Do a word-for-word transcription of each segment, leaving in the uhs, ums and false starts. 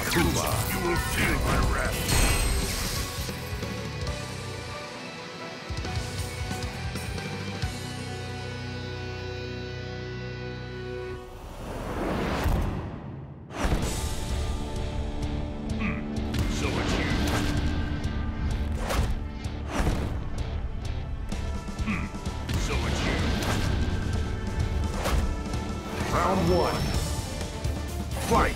Akuma. You will feel my wrath. Round one. Fight!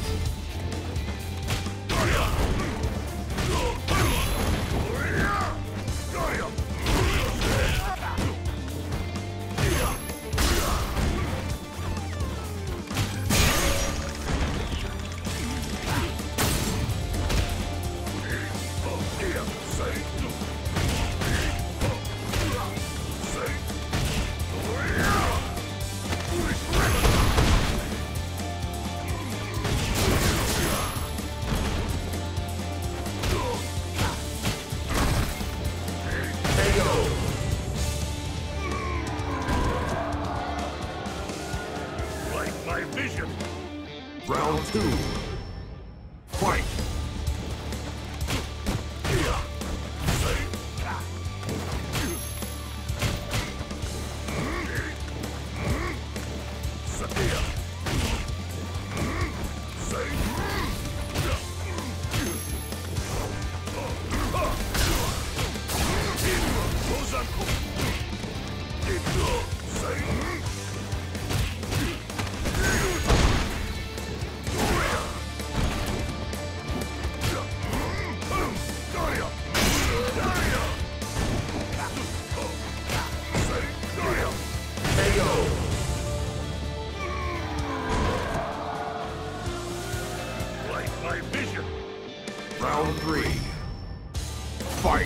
My vision. Round two. Fight! My vision. Round three. Fight!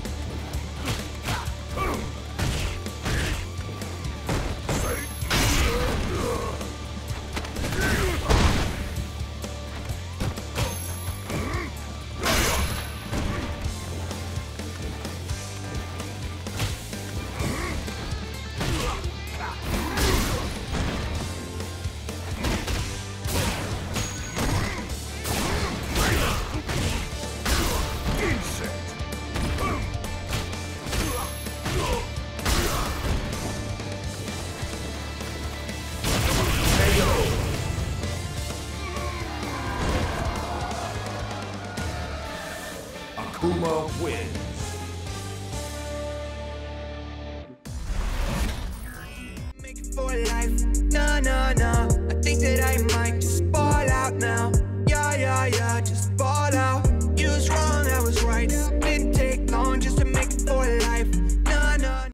Akuma wins. Make it for life. No, no, no. I think that I might just fall out now. Yeah, yeah, yeah, just fall out.